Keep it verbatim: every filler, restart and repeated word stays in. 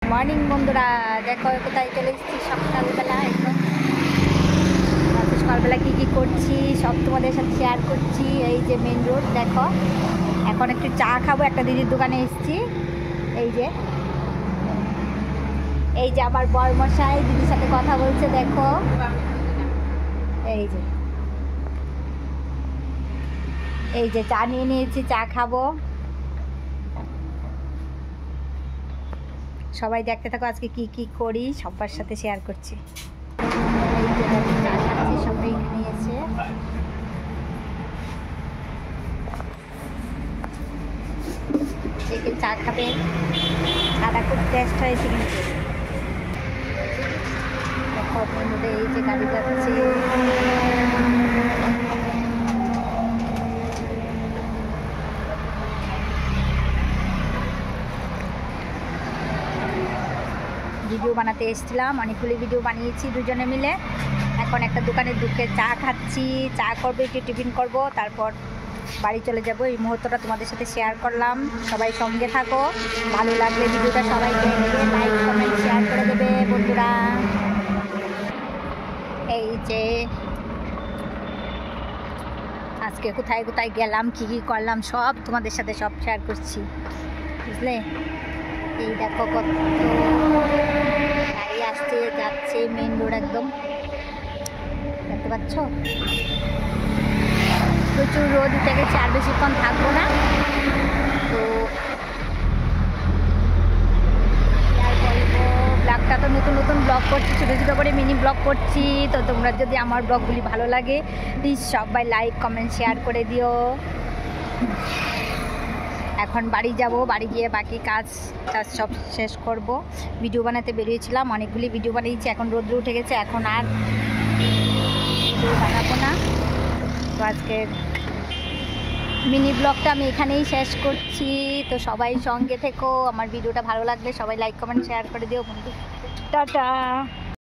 Morning বন্ধুরা, দেখো কোথায় চলে এসেছি সকালবেলা। একদম সকালবেলা কী কী করছি সব তোমাদের সাথে শেয়ার করছি। এই যে মেন রোড, দেখো এখন একটু চা খাবো, একটা দিদির দোকানে এসেছি। এই যে এই যে আমার বরমশাই দিদির সাথে কথা বলছে, দেখো এই যে এই যে চা নিয়ে নিয়েছি, চা খাবো। সবাই দেখতে থাকো, আজকে কি কি করি সবার সাথে শেয়ার করছি। এই যে চা খাচ্ছি, সবাই নিয়েছে। এই যে চা খাবে, চাটা খুব টেস্ট হয়েছে কিন্তু। দেখো বন্ধুদের, এই যে গাড়ি যাচ্ছে। ভিডিও বানাতে এসেছিলাম, অনেকগুলি ভিডিও বানিয়েছি দুজনে মিলে। এখন একটা দোকানে ঢুকে চা খাচ্ছি, চা করবো, একটু টিফিন করব, তারপর বাড়ি চলে যাব। এই মুহূর্তটা তোমাদের সাথে শেয়ার করলাম। সবাই সঙ্গে থাকো, ভালো লাগলে ভিডিওটা সবাইকে লাইক কমেন্ট শেয়ার করে দেবে বন্ধুরা। এই যে আজকে কোথায় কোথায় গেলাম, কী কী করলাম সব তোমাদের সাথে সব শেয়ার করছি, বুঝলে। এই দেখো কত গাড়ি আসছে যাচ্ছে, মেন রোড একদম দেখতে পাচ্ছ। প্রচুর রোদ উঠে গেছে, আর বেশিক্ষণ থাকবো না। তো আর বলবো, ব্লগটা তো নতুন নতুন ব্লগ করছি, ছোটো ছোটো করে মিনি ব্লগ করছি। তো তোমরা যদি আমার ব্লগগুলি ভালো লাগে প্লিজ সবাই লাইক কমেন্ট শেয়ার করে দিও। এখন বাড়ি যাব, বাড়ি গিয়ে বাকি কাজ টাজ সব শেষ করব। ভিডিও বানাতে বেরিয়েছিলাম, অনেকগুলি ভিডিও বানিয়েছি। এখন রোদ্র উঠে গেছে, এখন আর ভিডিও বানাবো না। তো আজকে মিনি ব্লগটা আমি এখানেই শেষ করছি। তো সবাই সঙ্গে থেকো, আমার ভিডিওটা ভালো লাগলে সবাই লাইক কমেন্ট শেয়ার করে দিও বন্ধু। টাটা।